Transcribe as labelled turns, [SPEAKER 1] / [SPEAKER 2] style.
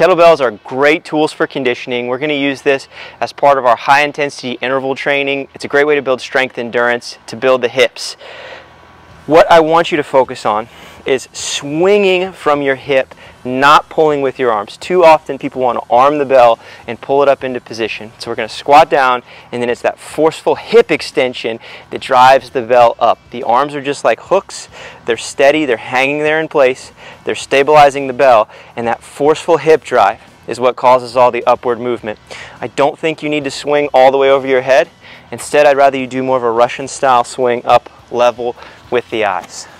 [SPEAKER 1] Kettlebells are great tools for conditioning. We're going to use this as part of our high intensity interval training. It's a great way to build strength, endurance, to build the hips. What I want you to focus on is swinging from your hip, not pulling with your arms. Too often people want to arm the bell and pull it up into position. So we're going to squat down, and then it's that forceful hip extension that drives the bell up. The arms are just like hooks. They're steady, they're hanging there in place, they're stabilizing the bell, and that forceful hip drive is what causes all the upward movement. I don't think you need to swing all the way over your head. Instead, I'd rather you do more of a Russian style swing up level with the eyes.